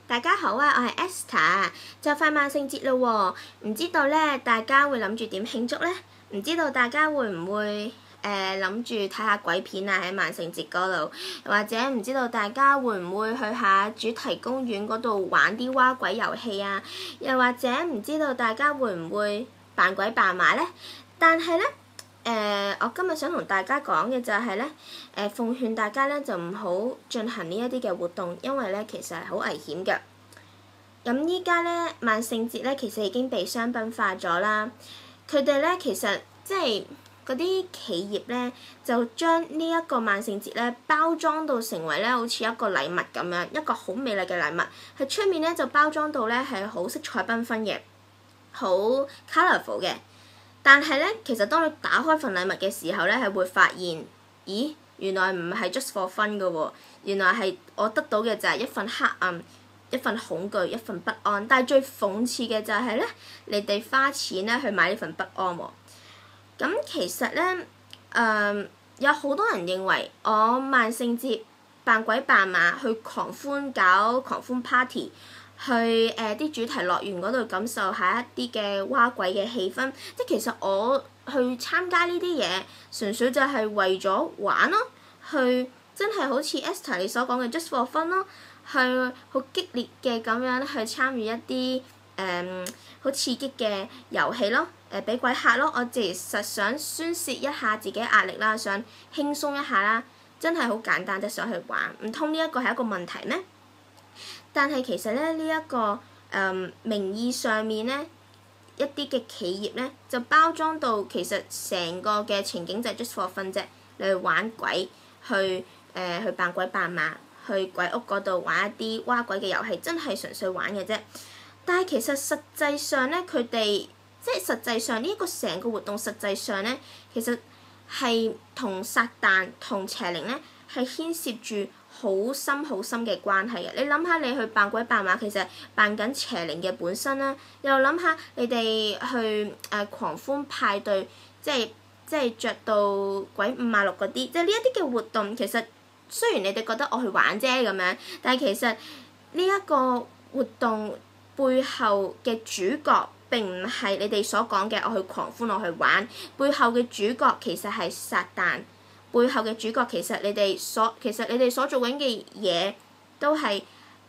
大家好啊，我係 Esther，就快萬聖節咯喎，唔知道咧大家會諗住點慶祝咧？唔知道大家會唔會諗住睇下鬼片啊喺萬聖節嗰度，或者唔知道大家會唔會去下主題公園嗰度玩啲蛙鬼遊戲啊？又或者唔知道大家會唔會扮鬼扮馬咧？但係咧。我今日想同大家講嘅就係咧，奉勸大家咧就唔好進行呢一啲嘅活動，因為咧其實係好危險嘅。咁依家咧萬聖節咧其實已經被商品化咗啦，佢哋咧其實即係嗰啲企業咧就將呢一個萬聖節咧包裝到成為咧好似一個禮物咁樣，一個好美麗嘅禮物，喺出面咧就包裝到咧係好色彩繽紛嘅，好 colourful 嘅。但係咧，其實當你打開份禮物嘅時候咧，係會發現，咦，原來唔係 just for fun 嘅喎，原來係我得到嘅就係一份黑暗、一份恐懼、一份不安。但係最諷刺嘅就係咧，你哋花錢咧去買呢份不安喎。咁其實咧，有好多人認為我萬聖節扮鬼扮馬去狂歡搞狂歡 party。去啲主題樂園嗰度感受下一啲嘅蛙鬼嘅氣氛，即係其實我去參加呢啲嘢，純粹就係為咗玩咯，去真係好似 Esther 你所講嘅 just for fun 咯，去好激烈嘅咁樣去參與一啲好刺激嘅遊戲咯，俾鬼嚇咯，我其實想宣泄一下自己壓力啦，想輕鬆一下啦，真係好簡單，就想去玩，唔通呢一個係一個問題咩？但係其實咧，呢一個名義上面咧，一啲嘅企業咧就包裝到其實成個嘅情景就係 just for fun啫，你去玩鬼，去扮鬼扮馬，去鬼屋嗰度玩一啲蛙鬼嘅遊戲，真係純粹玩嘅啫。但係其實實際上咧，佢哋即係實際上呢一個成個活動實際上咧，其實係同撒旦同邪靈咧係牽涉住好深好深嘅關係嘅。你諗下，你去扮鬼扮馬，其實扮緊邪靈嘅本身啦。又諗下你哋去狂歡派對，即係着到鬼五馬六嗰啲，即係呢一啲嘅活動，其實雖然你哋覺得我去玩啫咁樣，但係其實呢一個活動背後嘅主角並唔係你哋所講嘅我去狂歡我去玩，背後嘅主角其實係撒旦。背後嘅主角其實你哋所做緊嘅嘢都係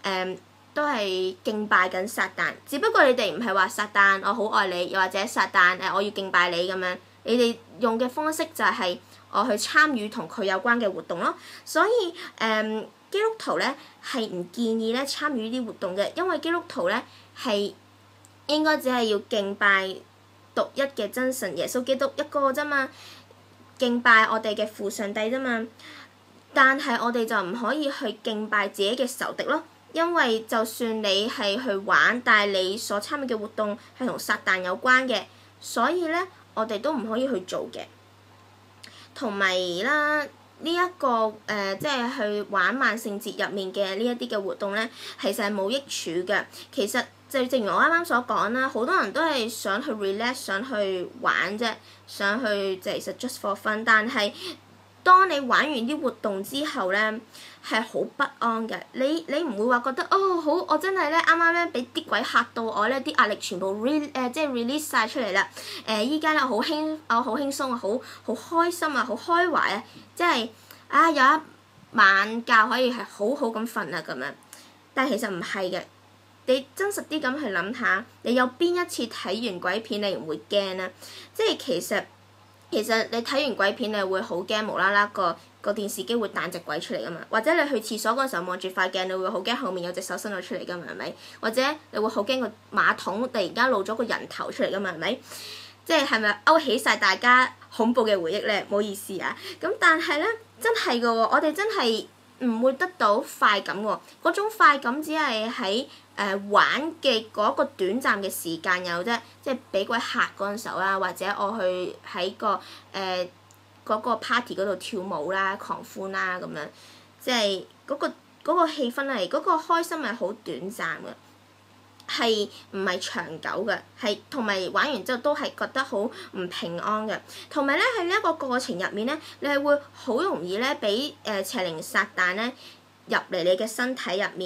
敬拜緊撒旦，只不過你哋唔係話撒旦我好愛你，又或者撒旦我要敬拜你咁樣，你哋用嘅方式就係我去參與同佢有關嘅活動咯。所以基督徒咧係唔建議咧參與呢啲活動嘅，因為基督徒咧係應該只係要敬拜獨一嘅真神耶穌基督一個啫嘛。敬拜我哋嘅父上帝啫嘛，但係我哋就唔可以去敬拜自己嘅仇敵咯，因為就算你係去玩，但係你所參與嘅活動係同撒旦有關嘅，所以咧我哋都唔可以去做嘅。同埋啦，呢一個即係去玩萬聖節入面嘅呢一啲嘅活動咧，其實係冇益處嘅。其實就正如我啱啱所講啦，好多人都係想去 relax， 想去玩啫，想去其實 just for fun。但係當你玩完啲活動之後咧，係好不安嘅。你唔會話覺得好，我真係咧啱啱咧俾啲鬼嚇到我咧，啲壓力全部即係 release 晒出嚟啦。依家咧我好輕鬆啊，好開心啊，好開懷啊，即係有一晚覺可以係好好咁瞓啊咁樣。但係其實唔係嘅。你真實啲咁去諗下，你有邊一次睇完鬼片你唔會驚啊？即係其實你睇完鬼片你會好驚，無啦啦個電視機會彈隻鬼出嚟噶嘛？或者你去廁所嗰時候望住塊鏡，你會好驚後面有隻手伸咗出嚟噶嘛？係咪？或者你會好驚個馬桶突然間露咗個人頭出嚟噶嘛？係咪？即係咪勾起晒大家恐怖嘅回憶咧？唔好意思啊！咁但係咧，真係噶喎，我哋真係唔會得到快感喎，嗰種快感只係喺玩嘅嗰個短暫嘅時間有啫，即係俾鬼嚇嗰陣時候啦，或者我去喺嗰個 party 嗰度跳舞啦、狂歡啦咁樣，即係嗰個氣氛係嗰個開心係好短暫嘅，係唔係長久嘅？係同埋玩完之後都係覺得好唔平安嘅，同埋咧喺呢一個過程入面咧，你係會好容易咧俾邪靈撒旦咧入嚟你嘅身體入面。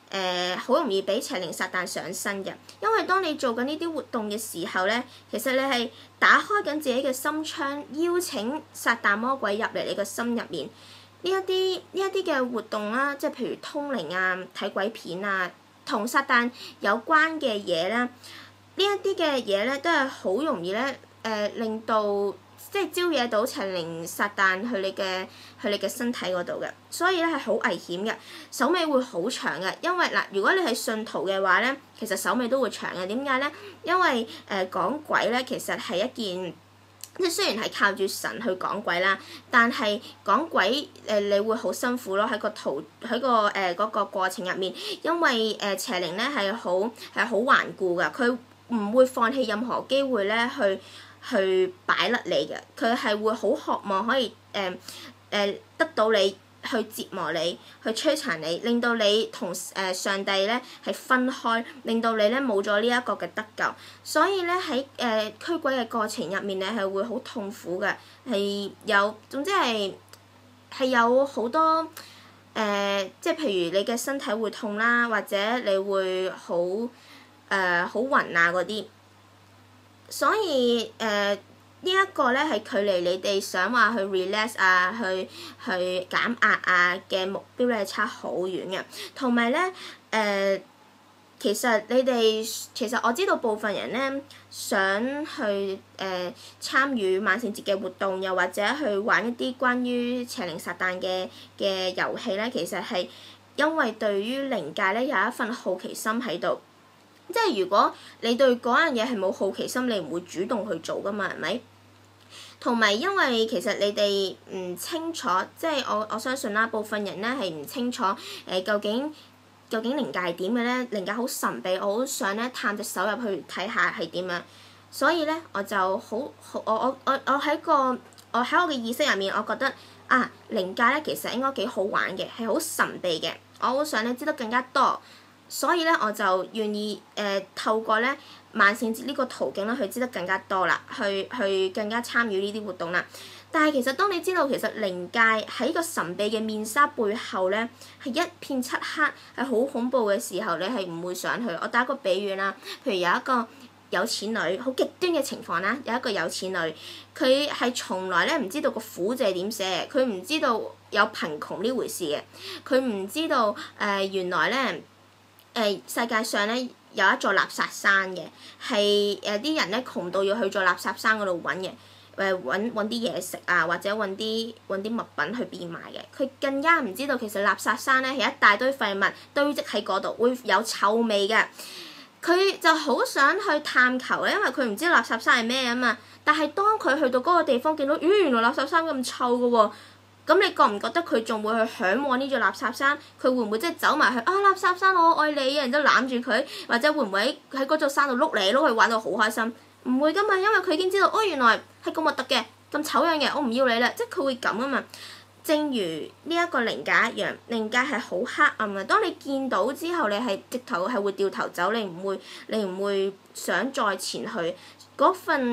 好容易俾邪靈撒旦上身嘅，因為當你做緊呢啲活動嘅時候咧，其實你係打開緊自己嘅心窗，邀請撒旦魔鬼入嚟你個心入面。呢一啲嘅活動啦，即係譬如通靈啊、睇鬼片啊，同撒旦有關嘅嘢啦，呢一啲嘅嘢咧都係好容易咧令到即係招惹到邪靈撒旦去你嘅身體嗰度嘅，所以咧係好危險嘅，手尾會好長嘅。因為嗱，如果你係信徒嘅話咧，其實手尾都會長嘅。點解咧？因為講鬼咧其實係一件，即係雖然係靠住神去講鬼啦，但係講鬼你會好辛苦咯，喺個嗰個過程入面，因為邪靈咧係好頑固㗎，佢唔會放棄任何機會咧去擺甩你嘅，佢係會好渴望可以得到你，去折磨你，去摧殘你，令到你同上帝咧係分開，令到你咧冇咗呢一個嘅得救。所以咧喺驅鬼嘅過程入面咧係會好痛苦嘅，係有總之係有好多即係譬如你嘅身體會痛啦，或者你會好暈啊嗰啲。所以呢一個咧係距離你哋想話去 relax 啊，去減壓啊嘅目標咧係差好遠嘅。同埋咧其實我知道部分人咧想去參與萬聖節嘅活動，又或者去玩一啲關於邪靈撒旦嘅遊戲咧，其實係因為對於靈界咧有一份好奇心喺度。即係如果你對嗰樣嘢係冇好奇心，你唔會主動去做㗎嘛，係咪？同埋因為其實你哋唔清楚，即係我相信啦，部分人咧係唔清楚究竟靈界係點嘅咧？靈界好神秘，我好想咧探隻手入去睇下係點樣。所以咧我就我喺我嘅意識入面，我覺得啊靈界咧其實應該幾好玩嘅，係好神秘嘅，我好想咧知得更加多。所以咧，我就願意透過咧萬聖節呢個途徑咧，去知得更加多啦，去更加參與呢啲活動啦。但係其實當你知道其實靈界喺個神秘嘅面紗背後咧，係一片漆黑，係好恐怖嘅時候，你係唔會想去。我打一個比喻啦，譬如有一個有錢女，好極端嘅情況啦，有一個有錢女，佢係從來咧唔知道個苦字係點寫，佢唔知道有貧窮呢回事嘅，佢唔知道原來咧。世界上咧有一座垃圾山嘅，係啲人咧窮到要去咗垃圾山嗰度揾嘅，揾啲嘢食啊，或者揾啲物品去變賣嘅。佢更加唔知道其實垃圾山咧係一大堆廢物堆積喺嗰度，會有臭味嘅。佢就好想去探求咧，因為佢唔知垃圾山係咩啊嘛。但係當佢去到嗰個地方，見到原來垃圾山咁臭嘅喎。咁你覺唔覺得佢仲會去嚮往呢座垃圾山？佢會唔會即係走埋去啊垃圾山我愛你，然之後攬住佢，或者會唔會喺嗰座山度碌嚟碌去玩到好開心？唔會噶嘛，因為佢已經知道原來係咁核突嘅、咁醜樣嘅，我唔要你啦，即係佢會咁啊嘛。正如呢一個靈界一樣，靈界係好黑暗啊！當你見到之後，你係直頭係會掉頭走，你唔會想再前去嗰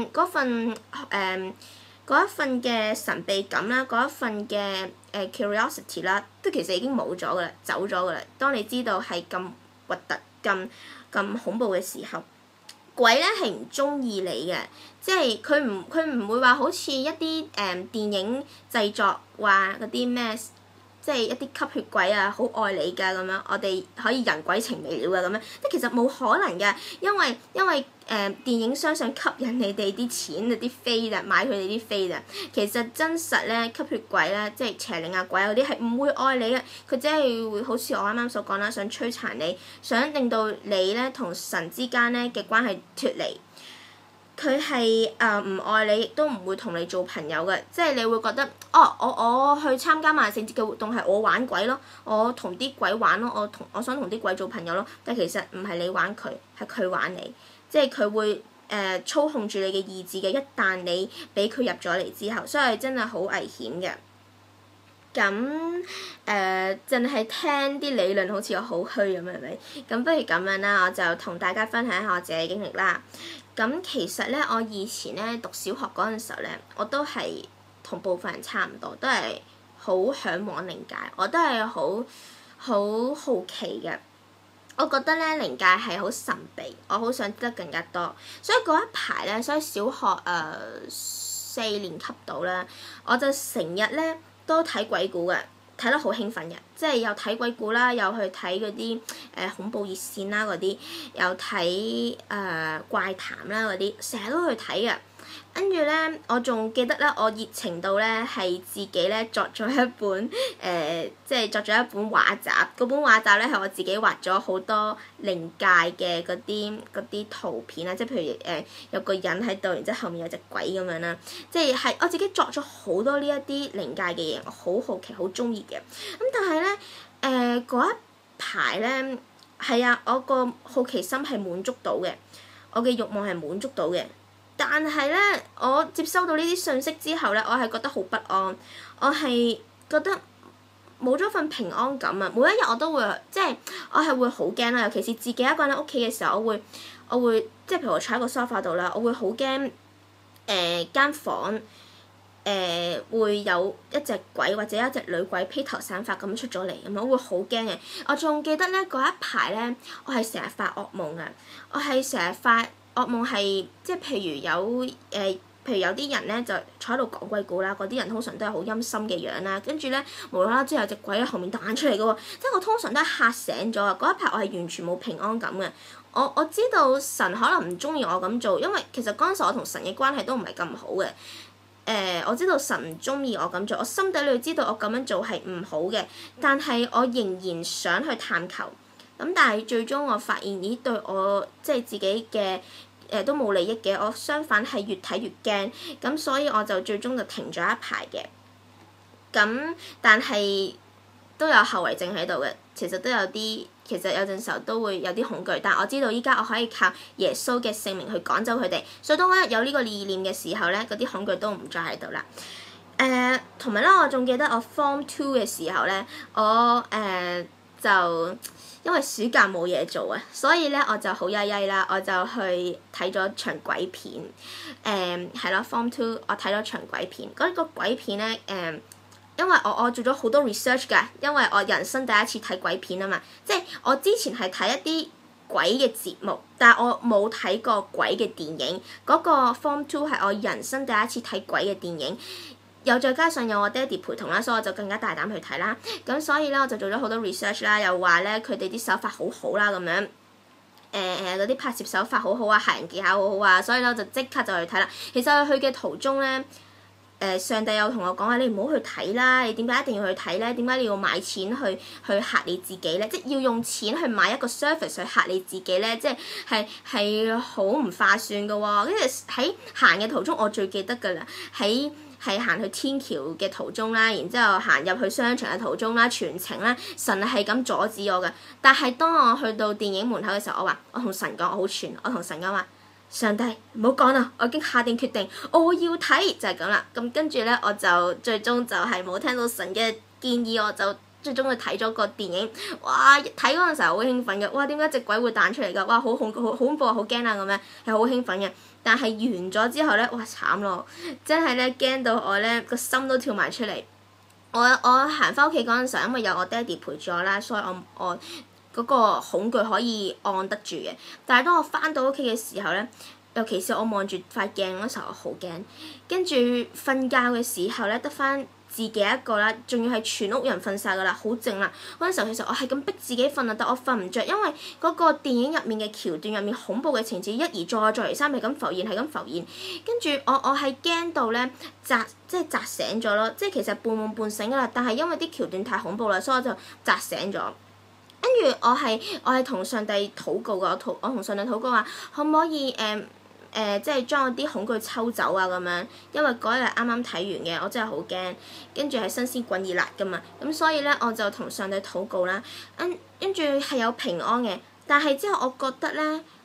一份嘅神秘感啦，嗰一份嘅curiosity 啦，都其實已經冇咗噶啦，走咗噶啦。當你知道係咁核突、咁恐怖嘅時候，鬼咧係唔中意你嘅，即係佢唔會話好似一啲電影製作話嗰啲咩，即係一啲吸血鬼啊，好愛你㗎咁樣，我哋可以人鬼情未了啊咁樣，即係其實冇可能嘅，因為電影相信吸引你哋啲錢啊啲飛啊，買佢哋啲飛啊，其實真實咧吸血鬼咧，即係邪靈啊鬼嗰啲係唔會愛你嘅，佢只係會好似我啱啱所講啦，想摧殘你，想令到你咧同神之間咧嘅關係脫離。佢係唔愛你，亦都唔會同你做朋友嘅，即係你會覺得我去參加萬聖節嘅活動係我玩鬼咯，我同啲鬼玩咯，我想同啲鬼做朋友咯，但其實唔係你玩佢，係佢玩你，即係佢會操控住你嘅意志嘅，一旦你俾佢入咗嚟之後，所以真係好危險嘅。咁淨係聽啲理論好似我好虛咁，係咪？咁不如咁樣啦，我就同大家分享一下我自己嘅經歷啦。咁其實咧，我以前咧讀小學嗰陣時候咧，我都係同部分人差唔多，都係好嚮往靈界，我都係好好奇嘅。 我覺得咧靈界係好神秘，我好想知得更加多，所以嗰一排咧，所以小學4年級到啦，我就成日咧都睇鬼故嘅，睇得好興奮嘅，即係又睇鬼故啦，又去睇嗰啲恐怖熱線啦嗰啲，又睇怪談啦嗰啲，成日都去睇嘅。跟住咧，我仲記得咧，我熱情到咧係自己咧作咗一本即係作咗一本畫集。嗰本畫集咧係我自己畫咗好多靈界嘅嗰啲圖片啦，即係譬如有個人喺度，然之後後面有隻鬼咁樣啦，即係我自己作咗好多呢一啲靈界嘅嘢，我好好奇，好中意嘅。咁但係咧嗰一排咧係啊，我個好奇心係滿足到嘅，我嘅慾望係滿足到嘅。但係咧，我接收到呢啲信息之後咧，我係覺得好不安，我係覺得冇咗份平安感啊！每一日我都會即係我係會好驚啦，尤其是自己一個人喺屋企嘅時候，我會即係譬如我坐喺個 sofa 度啦，我會好驚間房會有一隻鬼或者一隻女鬼披頭散髮咁出咗嚟咁，我會好驚嘅。我仲記得咧嗰一排咧，我係成日發噩夢啊！我係成日發噩夢係即係譬如有啲人咧就坐喺度講鬼故啦，嗰啲人通常都係好陰森嘅樣啦，跟住咧無啦啦之後有隻鬼喺後面彈出嚟嘅喎，即係我通常都係嚇醒咗啊！嗰一排我係完全冇平安感嘅。我知道神可能唔中意我咁做，因為其實嗰陣時我同神嘅關係都唔係咁好嘅。我知道神唔中意我咁做，我心底裏知道我咁樣做係唔好嘅，但係我仍然想去探求。咁但係最終我發現，咦對我即係自己嘅都冇利益嘅，我相反係越睇越驚，咁所以我就最終就停咗一排嘅。咁但係都有後遺症喺度嘅，其實有陣時候都會有啲恐懼，但我知道依家我可以靠耶穌嘅聖名去趕走佢哋，所以當我一有呢個意念嘅時候咧，嗰啲恐懼都唔再喺度啦。同埋咧，我仲記得我 Form 2嘅時候咧，我就因為暑假冇嘢做啊，所以咧我就好曳曳啦，我就去睇咗場鬼片。係咯 Form 2我睇咗場鬼片，嗰個鬼片咧因為我做咗好多 research 㗎，因為我人生第一次睇鬼片啊嘛，即係我之前係睇一啲鬼嘅節目，但係我冇睇過鬼嘅電影。嗰個 Form 2係我人生第一次睇鬼嘅電影。又再加上有我爹哋陪同啦，所以我就更加大膽去睇啦。咁所以咧，我就做咗好多 research 啦，又話咧佢哋啲手法好好啦咁樣。嗰啲拍攝手法好好啊，嚇人技巧好好啊，所以咧我就即刻就去睇啦。其實去嘅途中咧，上帝有同我講話，你唔好去睇啦，你點解一定要去睇咧？點解你要買錢去嚇你自己咧？即係要用錢去買一個 service 去嚇你自己咧？即係好唔划算㗎喎。跟住喺行嘅途中，我最記得㗎啦，係行去天橋嘅途中啦，然之後行入去商場嘅途中啦，全程啦，神係咁阻止我嘅。但係當我去到電影門口嘅時候，我同神講我好串，我同神講話，上帝唔好講啦，我已經下定決定，我要睇就係咁啦。咁跟住咧，我就最終就係冇聽到神嘅建議，我就最終去睇咗個電影。哇！睇嗰陣時候好興奮嘅，哇！點解隻鬼會彈出嚟㗎？哇！好恐怖啊，好驚啊咁樣，係好興奮嘅。但係完咗之後咧，哇慘咯！真係咧驚到我咧個心都跳埋出嚟。我行翻屋企嗰陣時候，因為有我爹哋陪住我啦，所以我嗰個恐懼可以按得住嘅。但係當我翻到屋企嘅時候咧，尤其是我望住塊鏡嗰時候，我好驚。跟住瞓覺嘅時候咧，得翻自己一個啦，仲要係全屋人瞓晒㗎啦，好靜啦。嗰陣時候其實我係咁逼自己瞓啊，但我瞓唔着，因為嗰個電影入面嘅橋段入面恐怖嘅情節一而再再而三係咁浮現，係咁浮現。跟住我係驚到咧扎醒咗咯，即係其實半夢半醒㗎啦。但係因為啲橋段太恐怖啦，所以我就扎醒咗。跟住我係同上帝禱告㗎，我同上帝禱告話，可唔可以即係將我啲恐懼抽走啊咁樣，因為嗰日啱啱睇完嘅，我真係好驚，跟住係新鮮滾熱辣㗎嘛，咁所以咧我就同上帝禱告啦，跟住係有平安嘅，但係之後我覺得咧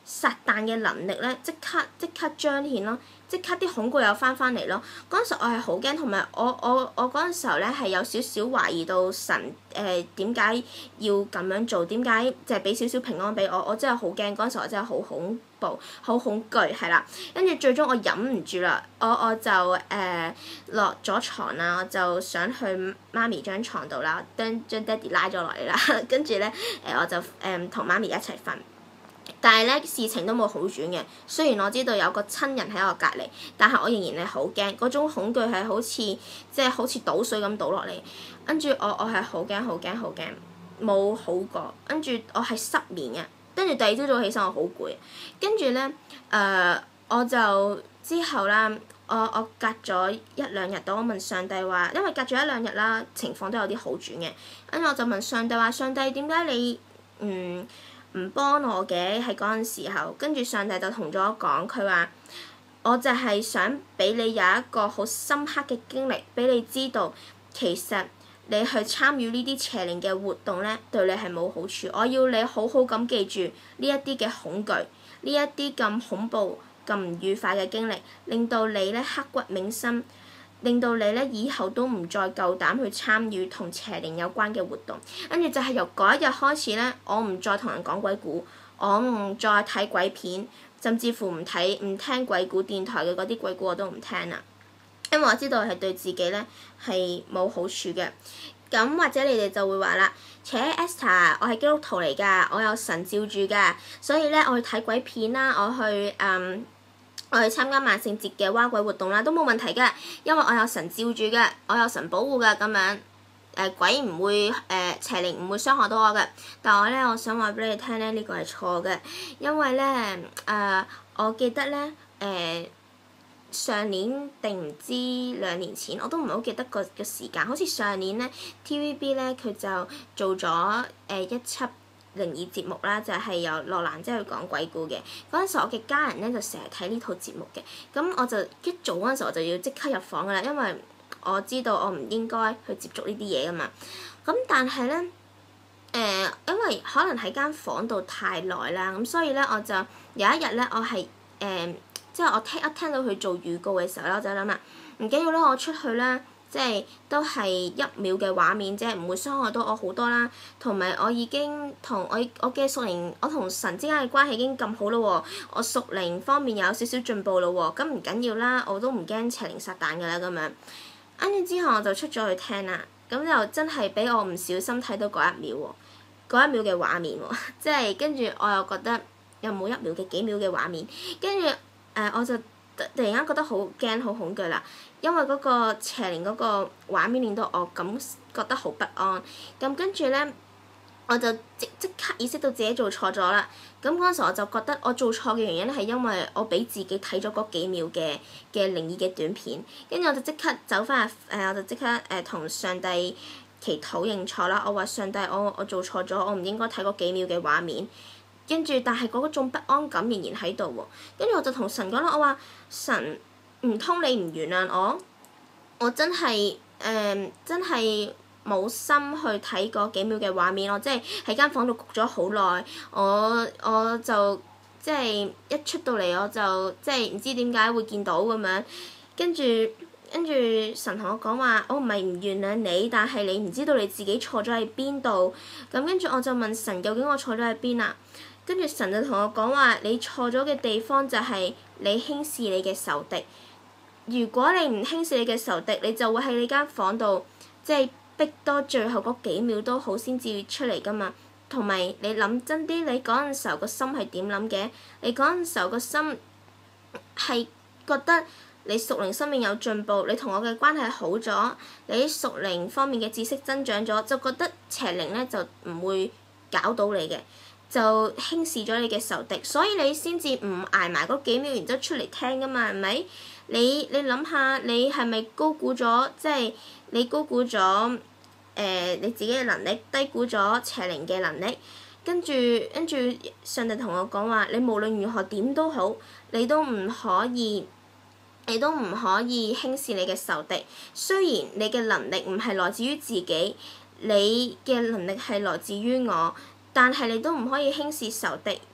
撒旦嘅能力咧，即刻彰顯咯，即刻啲恐懼又翻嚟咯。嗰陣時我係好驚，同埋我嗰陣時候咧係有少少懷疑到神點解要咁樣做，點解就係俾少少平安俾我真係好驚，嗰陣時我真係好恐怖、好恐懼係啦。跟住最終我忍唔住啦，我就落咗床啦，我就想去媽咪張床度啦，將爹哋拉咗落嚟啦，跟住咧我就同媽咪一齊瞓。但係咧事情都冇好轉嘅，雖然我知道有個親人喺我隔離，但係我仍然係好驚，嗰種恐懼係好似倒水咁倒落嚟，跟住我係好驚，冇好過，跟住我係失眠嘅，跟住第二朝早起身我好攰，跟住咧我就之後啦，我隔咗一兩日到，我問上帝話，因為隔咗一兩日啦，情況都有啲好轉嘅，跟住我就問上帝話，上帝點解你唔幫我嘅喺嗰陣時候，跟住上帝就同咗我講，佢話我就係想俾你有一個好深刻嘅經歷，俾你知道其實你去參與呢啲邪靈嘅活動咧，對你係冇好處。我要你好好咁記住呢一啲嘅恐懼，呢一啲咁恐怖、咁唔愉快嘅經歷，令到你咧刻骨銘心。令到你咧以後都唔再夠膽去參與同邪靈有關嘅活動，跟住就係由嗰一日開始咧，我唔再同人講鬼故，我唔再睇鬼片，甚至乎唔聽鬼故電台嘅嗰啲鬼故我都唔聽啦，因為我知道係對自己咧係冇好處嘅。咁或者你哋就會話啦，Esther， 我係基督徒嚟㗎，我有神照住㗎，所以咧我去睇鬼片啦，我去參加萬聖節嘅蛙鬼活動啦，都冇問題㗎，因為我有神照住嘅，我有神保護㗎，咁樣鬼唔會邪靈唔會傷害到我嘅。但係我想話俾你聽咧，呢個係錯嘅，因為咧我記得咧上年定唔知2年前，我都唔係好記得個時間，好似上年咧 TVB 咧佢就做咗一輯靈異節目啦，就係由羅蘭姐去講鬼故嘅。嗰陣時我嘅家人咧就成日睇呢套節目嘅，咁我就一早嗰陣時我就要即刻入房噶啦，因為我知道我唔應該去接觸呢啲嘢噶嘛。咁但係咧因為可能喺間房度太耐啦，咁所以咧我就有一日咧我係即係我一聽到佢做預告嘅時候咧，我就諗啦，唔緊要啦，我出去啦。即係都係1秒嘅畫面啫，唔會傷害到我好多啦。同埋我已經同我嘅屬靈，我同神之間嘅關係已經咁好咯喎，我屬靈方面有少少進步咯喎，咁唔緊要啦，我都唔驚邪靈撒旦㗎啦咁樣。跟住之後我就出咗去聽啦，咁就真係俾我唔小心睇到嗰1秒喎，嗰1秒嘅畫面喎，即係跟住我又覺得又冇1秒嘅幾秒嘅畫面，跟住我就突然間覺得好驚好恐懼啦。因為嗰個邪靈嗰個畫面令到我覺得好不安，咁跟住咧我就即刻意識到自己做錯咗啦。咁嗰陣時我就覺得我做錯嘅原因係因為我俾自己睇咗嗰幾秒嘅靈異嘅短片，跟住我就即刻走翻去我就即刻同上帝祈禱認錯啦。我話上帝，我做錯咗，我唔應該睇嗰幾秒嘅畫面。跟住但係嗰種不安感仍然喺度喎。跟住我就同神講啦，我話神，唔通你唔原諒我？我真係真係冇心去睇嗰幾秒嘅畫面，我即係喺間房度焗咗好耐，我就即係一出到嚟我就即係唔知點解會見到咁樣，跟住神同我講話，我唔係唔原諒你，但係你唔知道你自己錯咗喺邊度。咁跟住我就問神，究竟我錯咗喺邊啊？跟住神就同我講話，你錯咗嘅地方就係你輕視你嘅仇敵。如果你唔輕視你嘅仇敵，你就會喺你間房度即係逼多最後嗰幾秒都好先至出嚟㗎嘛。同埋你諗真啲，你嗰陣時候個心係點諗嘅？你嗰陣時候個心係覺得你屬靈生命有進步，你同我嘅關係好咗，你喺屬靈方面嘅知識增長咗，就覺得邪靈咧就唔會搞到你嘅。就輕視咗你嘅仇敵，所以你先至唔捱埋嗰幾秒，然之後出嚟聽㗎嘛，係咪？你諗下，你係咪高估咗？即係你高估咗你自己嘅能力，低估咗邪靈嘅能力。跟住上帝同我講話，你無論如何點都好，你都唔可以輕視你嘅仇敵。雖然你嘅能力唔係來自於自己，你嘅能力係來自於我。但係你都唔可以輕視仇敵，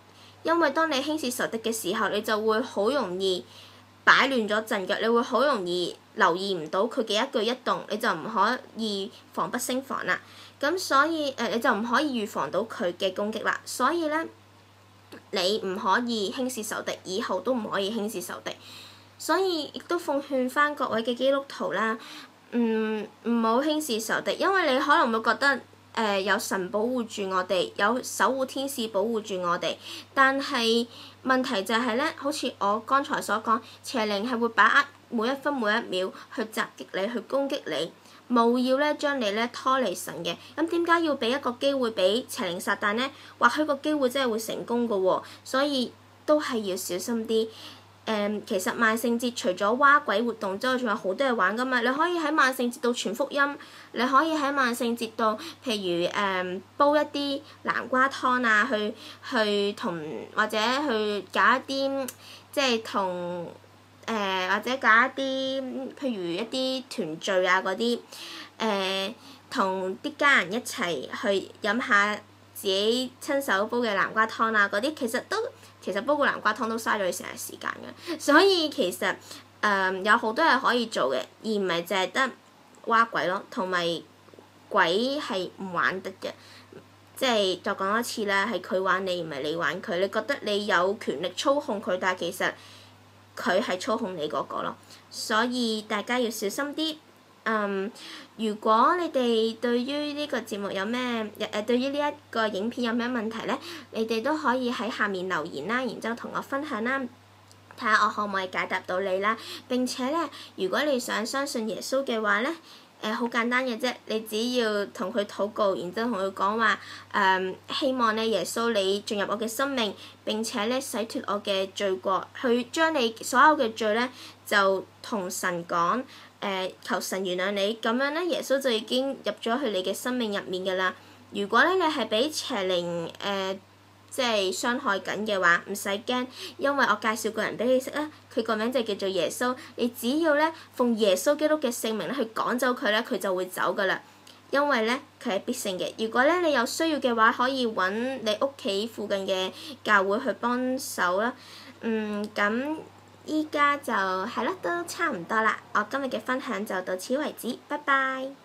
因為當你輕視仇敵嘅時候，你就會好容易擺亂咗陣腳，你會好容易留意唔到佢嘅一舉一動，你就唔可以防不勝防啦。咁所以你就唔可以預防到佢嘅攻擊啦。所以咧，你唔可以輕視仇敵，以後都唔可以輕視仇敵。所以亦都奉勸翻各位嘅基督徒啦，唔好輕視仇敵，因為你可能會覺得有神保護住我哋，有守護天使保護住我哋，但係問題就係咧，好似我剛才所講，邪靈係會把握每一分每一秒去襲擊你，去攻擊你，務要咧將你咧拖離神嘅。咁點解要俾一個機會俾邪靈撒旦呢？或許個機會真係會成功㗎喎，所以都係要小心啲。其實萬聖節除咗蛙鬼活動之外，仲有好多嘢玩噶嘛。你可以喺萬聖節度傳福音，你可以喺萬聖節度，譬如煲一啲南瓜湯啊，去同或者去搞一啲即係同或者搞一啲譬如一啲團聚啊嗰啲同啲家人一齊去飲下自己親手煲嘅南瓜湯啊嗰啲，其實煲個南瓜湯都嘥咗你成日時間嘅，所以其實有好多嘢可以做嘅，而唔係淨係得蛙鬼咯，同埋鬼係唔玩得嘅，即係再講一次啦，係佢玩你，唔係你玩佢。你覺得你有權力操控佢，但係其實佢係操控你嗰個咯，所以大家要小心啲。如果你哋對於呢個節目有咩對於呢一個影片有咩問題呢，你哋都可以喺下面留言啦，然之後同我分享啦，睇下我可唔可以解答到你啦。並且呢，如果你想相信耶穌嘅話呢，好簡單嘅啫，你只要同佢禱告，然之後同佢講話希望呢耶穌你進入我嘅生命，並且呢洗脫我嘅罪過，去將你所有嘅罪呢就同神講。求神原諒你，咁樣咧，耶穌就已經入咗去你嘅生命入面㗎啦。如果咧你係俾邪靈即係傷害緊嘅話，唔使驚，因為我介紹個人俾你識啦，佢個名就叫做耶穌。你只要咧奉耶穌基督嘅聖名咧去趕走佢咧，佢就會走㗎啦。因為咧佢係必勝嘅。如果咧你有需要嘅話，可以揾你屋企附近嘅教會去幫手啦。咁。依家就係啦，都差唔多啦。我今日嘅分享就到此為止，拜拜。